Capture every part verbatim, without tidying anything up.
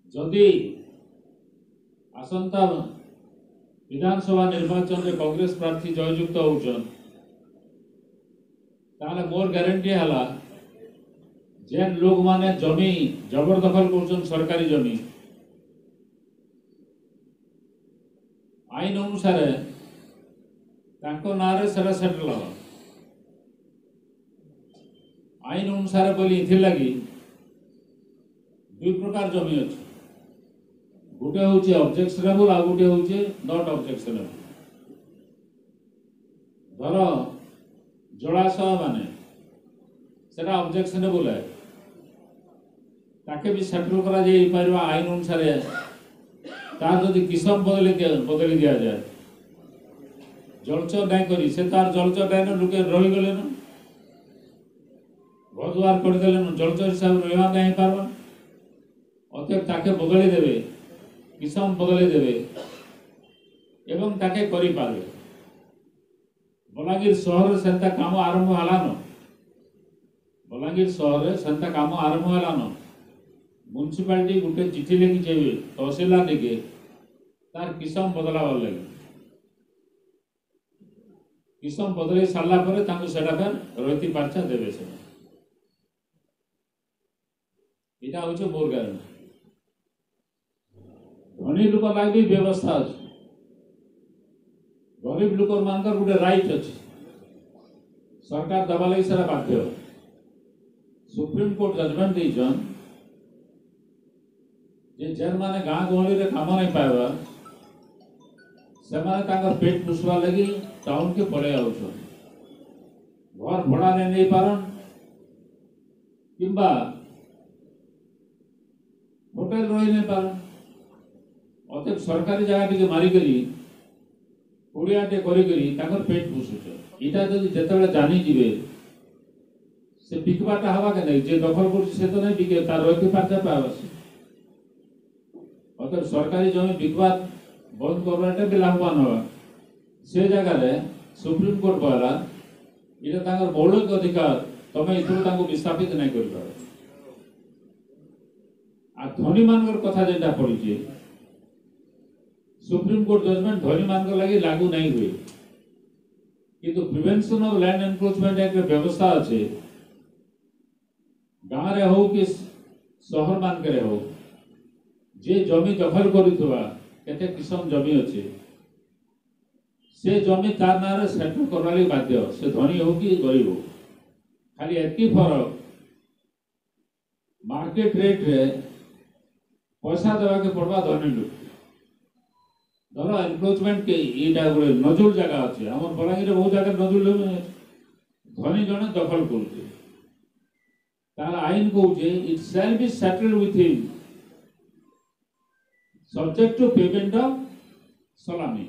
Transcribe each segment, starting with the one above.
जदि आसंता विधानसभा निर्वाचन में कांग्रेस प्रार्थी जययुक्त होचन ताले मोर गारंटी हला जेन लोग माने जमी जबरदखल कर सरकारी जमी आईन अनुसार ना सेटल हम आईन अनुसार बोली लगी दुई प्रकार जमी अच्छे गोटे हूँ ऑब्जेक्शनेबल आ गोटे हूँ नॉट ऑब्जेक्शनेबल। धर जलाशय माने सेटा ऑब्जेक्शनेबल है ताके भी सेटल करा जाई पारिबा आईन अनुसार तार जदि किसम बदली बदली दिया जाए जलचर नाई करी से तार जलचर नाई लोके रही गले न घर द्वार करदेले न जलचर हिसाब रहा नहीं पारबा अतएव ताके बदली देवे किसम बदली देवे एवं ताके करी पारे। बलांगीर शहर सेंता काम आरंभ हलान बलांगीर शहर सेंता काम आरंभ हलान म्युनिसिपालिटी गोटे चिठी लिखी चाहिए तहसीलदार निके तार किसम बदलावर लगे किसम बदल सारा पर रही पार्चा देवे से यहाँ हूँ मोर गारंटी। धनी लोक लगे व्यवस्था अच्छे गरीब लोक मान गोटे राइट अच्छे सरकार दबा लगी सारा बाध्य सुप्रीम कोर्ट जजमेंट देचन जे जेन माने गाँ गहली रे काम नहीं पाइबा से माने ताकर पेट पोषवा लगी टाउन के पड़े आउछन घर भड़ा ने नहीं पारन किंबा होटल रही नहीं पारन अतएव सरकारी जगह टी मारिकी कुड़ियाटे कर पेट पोषुच इटा जब जिते जानीजे से बिकवाटा हवा के नहीं जे दखल कर तो नहीं बिके तार रही पार्चा पावा से अतएव सरकारी जमी बिकवा बंद करवाटा भी लाभवान हवा से जगह सुप्रीम कोर्ट कहला इटा मौलिक अधिकार तमें इथर विस्थापित नहीं कर पार। धनी मान कथा जेटा पड़ी सुप्रीम कोर्ट जजमेंट धनी मान लगी लागू नहीं हुए किंतु prevention of land encroachment act व्यवस्था अच्छे गाँव रे हो कि शहर मान के हो जे जमी दखल करुवा केते किसम जमी अच्छे से जमी तार ना सेटल करवा लगी बाध्य से धनी हो कि गरीब हो खाली एति फरक मार्केट रेट रे पैसा देवा के पड़वा धनी लोग धर एनक्रोचमेंट के यहाँ गोटे नजुल जगह अच्छे आम बलांगीर बहुत जगह नजुल धनी जड़े दखल कर तार आईन कहे it shall be settled with him subject to payment of सलामी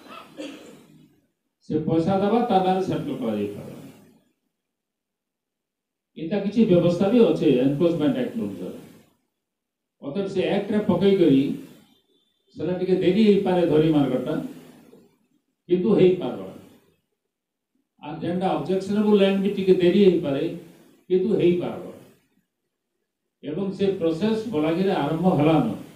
से पैसा दबा तार सेटल कर इतना किसी व्यवस्था भी अच्छे एनक्रोचमेंट एक्ट अनुसार अतएव से एक्ट रे पकई करी सेटा टिके देरी हो पारे धरी मार्केटा किंतु हेई पारबा आ जेंडा ऑब्जेक्शनेबल लैंड भी टिके देरी हो पारे किंतु हेई पारबा एवं से प्रोसेस बलांगीर आरंभ हलान